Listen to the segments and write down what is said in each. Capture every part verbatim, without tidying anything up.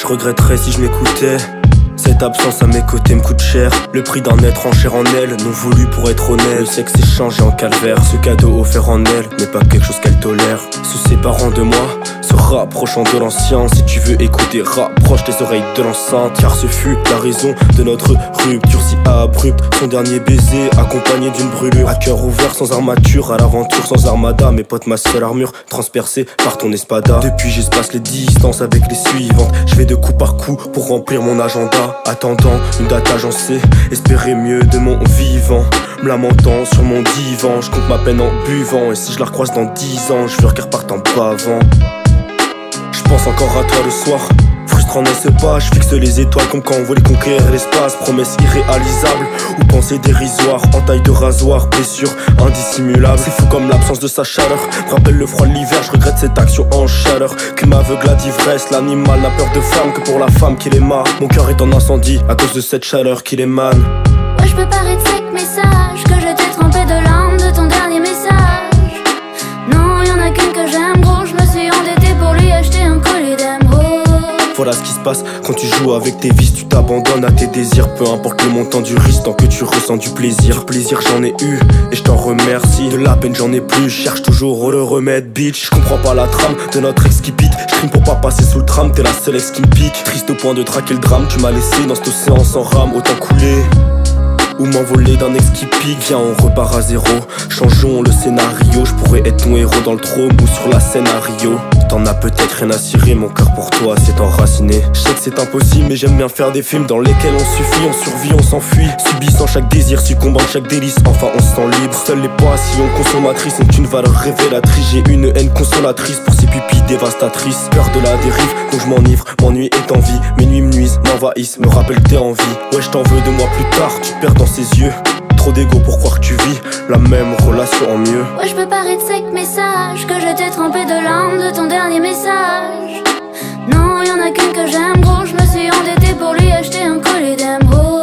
regretterais si je m'écoutais. Cette absence à mes côtés me coûte cher. Le prix d'un être en chair en elle, non voulu pour être honnête. Le sexe est changé en calvaire. Ce cadeau offert en elle n'est pas quelque chose qu'elle tolère. Se séparant de moi, se rapprochant de l'ancien. Si tu veux écouter, rapproche tes oreilles de l'enceinte. Car ce fut la raison de notre rupture si abrupte. Son dernier baiser accompagné d'une brûlure. À cœur ouvert sans armature, à l'aventure sans armada. Mes potes ma seule armure, transpercée par ton espada. Depuis j'espace les distances avec les suivantes. Je vais de coup par coup pour remplir mon agenda. Attendant une date agencée, espérer mieux de mon vivant. Me lamentant sur mon divan, je compte ma peine en buvant. Et si je la recroise dans dix ans, je veux qu'elle reparte en bavant. Je pense encore à toi le soir, frustrant n'est-ce pas. Je fixe les étoiles comme quand on voulait conquérir l'espace. Promesses irréalisables ou pensées dérisoires. En taille de rasoir, blessure indissimulable. C'est fou comme l'absence de sa chaleur me rappelle le froid de l'hiver, je regrette cette action en chaleur qui m'aveugle à d'ivresse. L'animal n'a peur de femme que pour la femme qui l'aima. Mon cœur est en incendie à cause de cette chaleur qui l'émane. Ouais, je peux paraître sec mais sache que je t'ai trempé de larmes de ton dernier message. Non, y'en a qu'une que j'aime gros, je me suis endettée pour lui acheter un collier d'émeraude. Voilà ce qui se passe quand tu joues avec tes vices. Tu t'abandonnes à tes désirs, peu importe le montant du risque, tant que tu ressens du plaisir. Du plaisir j'en ai eu et je t'en remercie. De la peine j'en ai plus, je cherche toujours le remède bitch. Je comprends pas la trame de notre ex qui pite. Je crime pour pas passer sous le tram, t'es la seule ex qui me pique. Triste au point de traquer le drame, tu m'as laissé dans cet océan sans rame. Autant couler ou m'envoler d'un ex qui pique. Viens on repart à zéro, changeons le scénario. Je pourrais être ton héros dans le trône ou sur la scène à Rio. T'en as peut-être rien à cirer, mon cœur pour toi s'est enraciné. Je sais que c'est impossible mais j'aime bien faire des films dans lesquels on suffit, on survit, on s'enfuit. Subissant chaque désir, succombant chaque délice, enfin on se sent libre. Seules les passions consommatrices ont une valeur révélatrice. J'ai une haine consolatrice pour ces pupilles dévastatrices. Peur de la dérive, donc je m'enivre, m'ennuie est en vie. Mes nuits me nuisent, m'envahissent, me rappellent que t'es en vie. Ouais je t'en veux de moi plus tard, tu te perds dans ses yeux. Trop d'ego pour croire que tu vis la même relation en mieux. Ouais je peux paraître sec mais sache que je t'ai trempé de larmes de ton dernier message. Non y'en a qu'une que j'aime gros, je me suis endettée pour lui acheter un collier d'émeraude.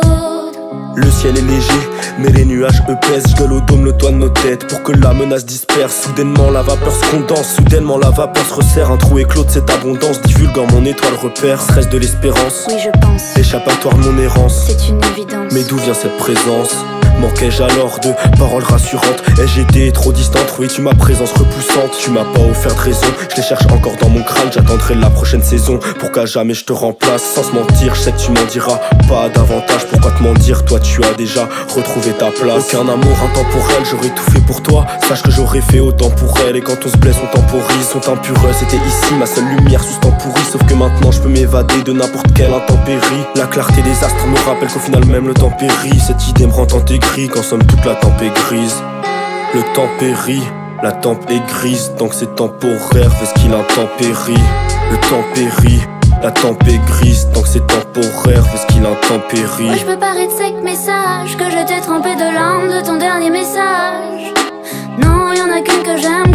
Le ciel est léger, mais les nuages eux pèsent. Je gueule au dôme le toit de nos têtes pour que la menace disperse. Soudainement la vapeur se condense, soudainement la vapeur se resserre. Un trou éclos de cette abondance, divulguant mon étoile repère. Stress de l'espérance, oui je pense, échappatoire de mon errance. c'est une évidence. Mais d'où vient cette présence? Manquais-je alors de paroles rassurantes? Ai-je été trop distante? Trouvais-tu ma présence repoussante? Tu m'as pas offert de raison, je les cherche encore dans mon crâne. J'attendrai la prochaine saison pour qu'à jamais je te remplace. Sans se mentir, je sais que tu m'en diras pas davantage. Pourquoi te mentir? Toi tu as déjà retrouvé ta place. Aucun amour intemporel, j'aurais tout fait pour toi. Sache que j'aurais fait autant pour elle. Et quand on se blesse on temporise, sont impureux. C'était ici ma seule lumière sous ce temps pourri. Sauf que maintenant je peux m'évader de n'importe quelle intempérie. La clarté des astres me rappelle qu'au final même le temps périt. Cette idée me rend intégré quand somme toute la tempe est grise. Le temps périt, la tempe est grise. Donc c'est temporaire, fais ce qu'il intempérie. Le temps périt, la tempe est grise. Donc c'est temporaire, fais ce qu'il intempérie. Ouais je peux paraître sec mais sache que je t'ai trempé de larmes de ton dernier message. Non y'en a qu'une que j'aime